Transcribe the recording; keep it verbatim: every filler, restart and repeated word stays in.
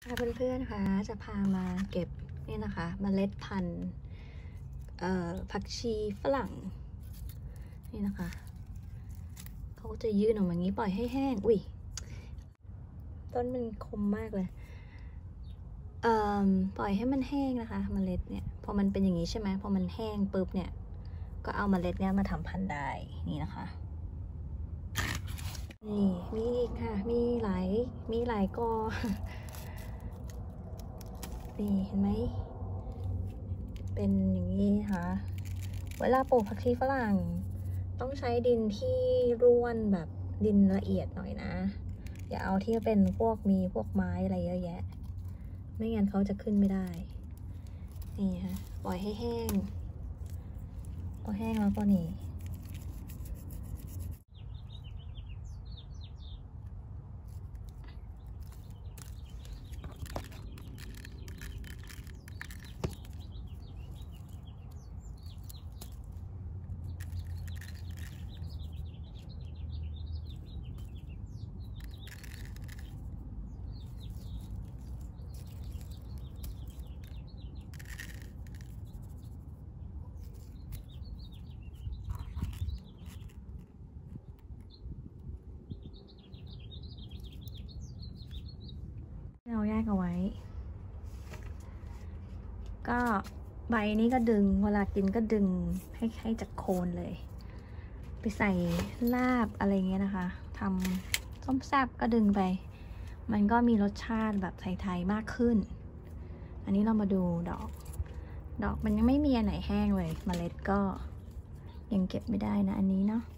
เพื่อนๆค่ะจะพามาเก็บนี่นะคะเมล็ดพันธุ์ผักชีฝรั่งนี่นะคะเขาจะยื่นออกมาอย่างนี้ปล่อยให้แห้งอุ้ยต้นมันคมมากเลยเอ่อปล่อยให้มันแห้งนะคะเมล็ดเนี่ยพอมันเป็นอย่างนี้ใช่ไหมพอมันแห้งปุ๊บเนี่ยก็เอาเมล็ดเนี้ยมาทำพันธุ์ได้นี่นะคะนี่มีอีกค่ะมีหลายมีหลายกอนี่เห็นไหมเป็นอย่างนี้ค่ะเวลาปลูกผักชีฝรั่งต้องใช้ดินที่ร่วนแบบดินละเอียดหน่อยนะอย่าเอาที่เป็นพวกมีพวกไม้อะไรเยอะแยะไม่งั้นเขาจะขึ้นไม่ได้นี่ค่ะปล่อยให้แห้งพอแห้งแล้วก็นี่เราแยกเอาไว้ก็ใบนี้ก็ดึงเวลากินก็ดึงให้ให้จากโคนเลยไปใส่ลาบอะไรเงี้ยนะคะทำส้มแซ่บก็ดึงไปมันก็มีรสชาติแบบไทยๆมากขึ้นอันนี้เรามาดูดอกดอกมันยังไม่มีอันไหนแห้งเลยเมล็ดก็ยังเก็บไม่ได้นะอันนี้เนาะ